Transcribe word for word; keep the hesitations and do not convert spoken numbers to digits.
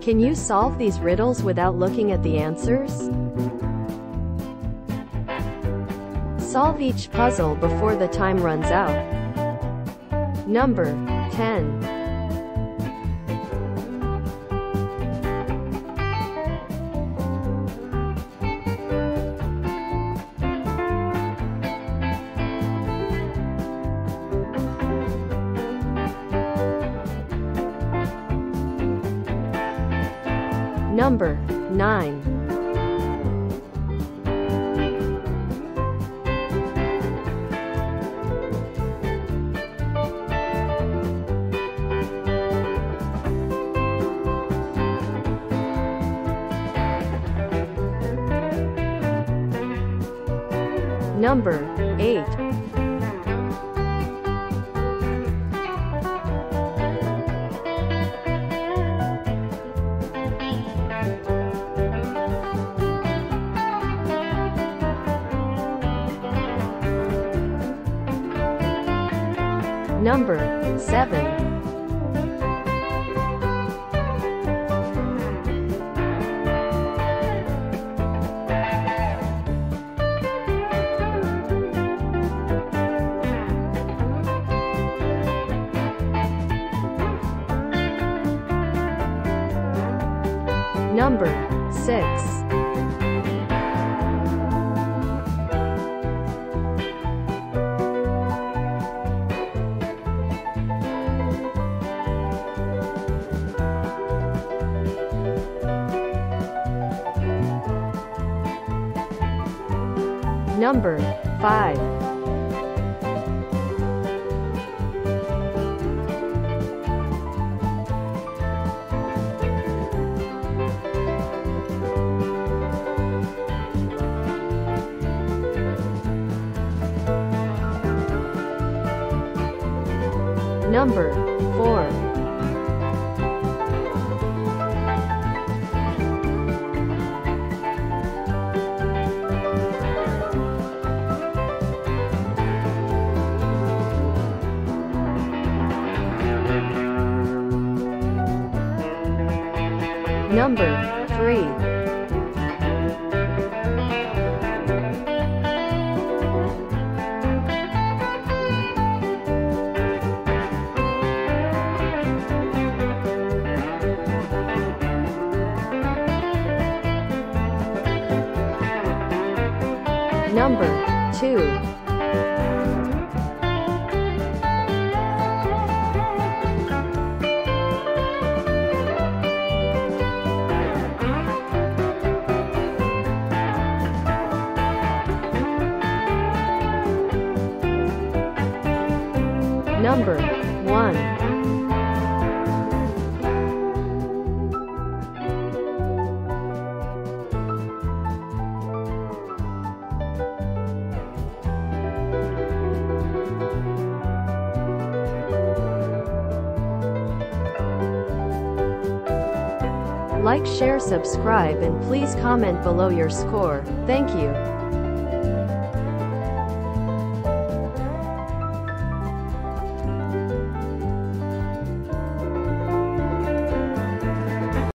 Can you solve these riddles without looking at the answers? Solve each puzzle before the time runs out. Number ten. Number nine. Number eight. Number seven. Number six. Number five. Number four. Number three. Number two. Number one. Like, share, subscribe, and please comment below your score. Thank you.